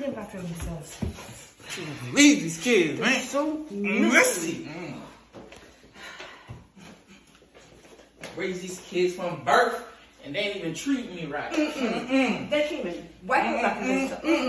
clean after themselves. Leave these kids, man. So messy. Raise these kids from birth, and they ain't even treat me right. They can't even wipe up after themselves.